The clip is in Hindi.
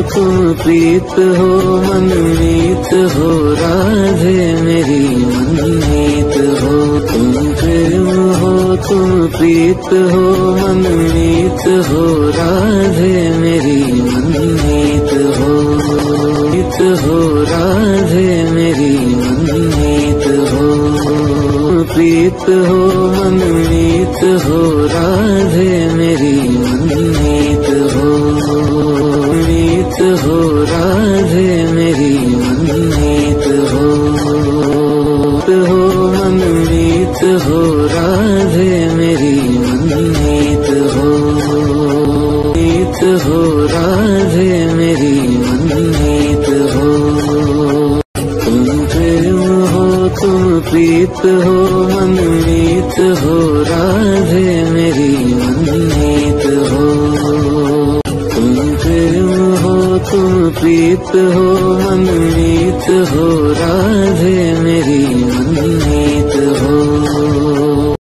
तुम प्रीत हो मनमीत हो राधे मेरी मनमीत हो। तुम प्रेम हो तुम प्रीत हो मनमीत हो राधे मेरी मनमीत हो। हो राधे मेरी मनमीत हो। प्रीत हो मनमीत हो राधे मेरी मनमीत हो। मीत हो राधे मेरी मनमीत हो। मनमीत हो राधे मेरी मनमीत हो। मीत हो राधे मेरी मनमीत हो। तुम प्रेम हो तुम प्रीत हो मनमीत हो राधे मेरी मनमीत हो। तुम प्रेम हो तुम प्रीत हो मनमीत हो राधे